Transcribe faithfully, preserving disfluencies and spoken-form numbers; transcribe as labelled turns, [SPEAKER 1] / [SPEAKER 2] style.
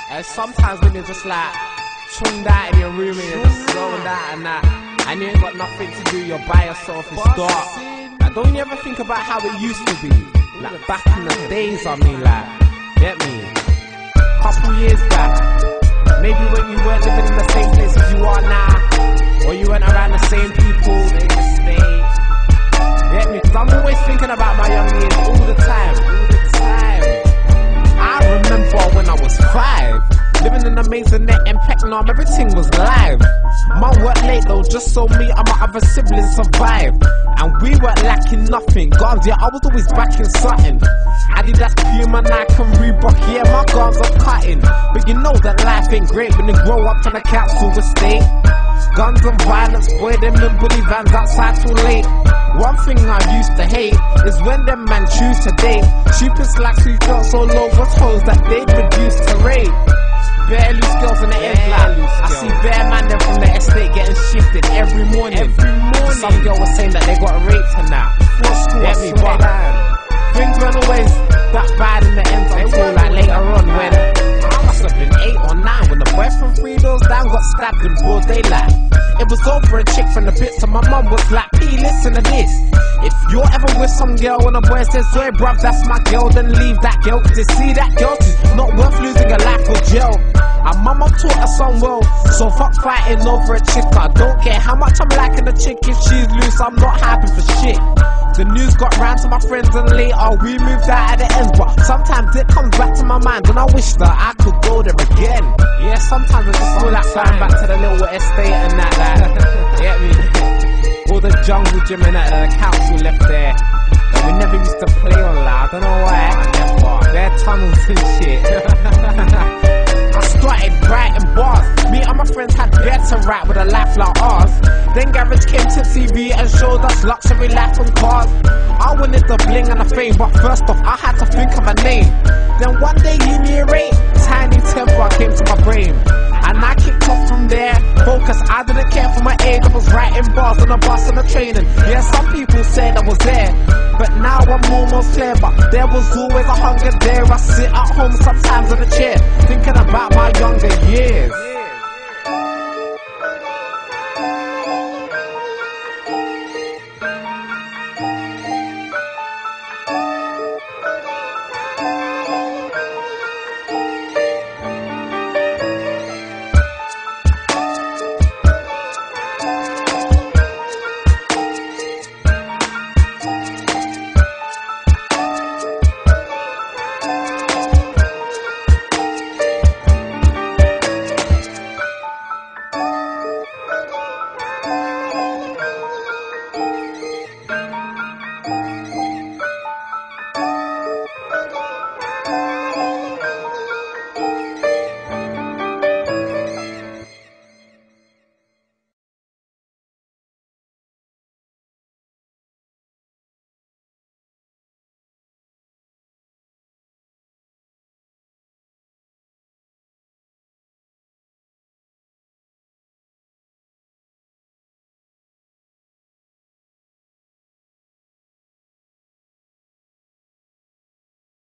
[SPEAKER 1] And sometimes when you're just like chunged out in your room and you're just zoned out and that, and you ain't got nothing to do, you're by yourself, it's dark. Like, don't you ever think about how it used to be? Like back in the days, I mean, like, get me? Couple years back, maybe when you weren't living in the same place as you are now, or you weren't around the same people in the state. Get me? Cause I'm always thinking about my young years all the time, all the time. I remember when I was five, living in a maisonette in Pecknam, everything was live. Mum worked late though, just so me and my other siblings survived. And we weren't lacking nothing. Guns, yeah, I was always backing something. Adidas, Puma, Nike and Reebok, yeah, my guns are cutting. But you know that life ain't great when you grow up in a council estate. Guns and violence, boy, them in bully vans outside too late. One thing I used to hate is when them man choose to date cheapin' slacks who got so low was hoes that they'd reduce to rape. Bare loose girls in the end like I see bare man them from the estate getting shifted every morning. Every morning. Some girl was saying that they got raped and that. Get me, but things weren't always that bad in the end until like later on when I must have been eight or nine when the boy from three doors down got stabbed in broad daylight. It was over a chick from the bits and my mum was like, P, listen to this. If you're ever with some girl and a boy says, sorry bruv, that's my girl, then leave that girl. To see that girl, she's not worth losing her life for jail. And mama taught her son well, so fuck fighting over a chick. I don't care how much I'm liking the chick, if she's loose, I'm not happy for shit. The news got round to my friends and later we moved out at the end. But sometimes it comes back to my mind and I wish that I could go there again. Yeah, sometimes I just feel like flying back to the little estate and that, like, get me? All the jungle gym and that, uh, the council left there. And we never used to play on that, I don't know why. I never. There tunnels and shit. I started writing bars. Me and my friends had better write with a life like ours. Then Garage came to T V and showed us luxury life and cars. I wanted the bling and the fame, but first off I had to think of a name. Then one day you knew rate, Tiny Temper came to my brain. And I kicked off from there, focus, I didn't care for my age. I was writing bars on the bus and the train. And yeah, some people said I was there, but now I'm almost clear. But there was always a hunger there. I sit at home sometimes in a chair, thinking about my younger years.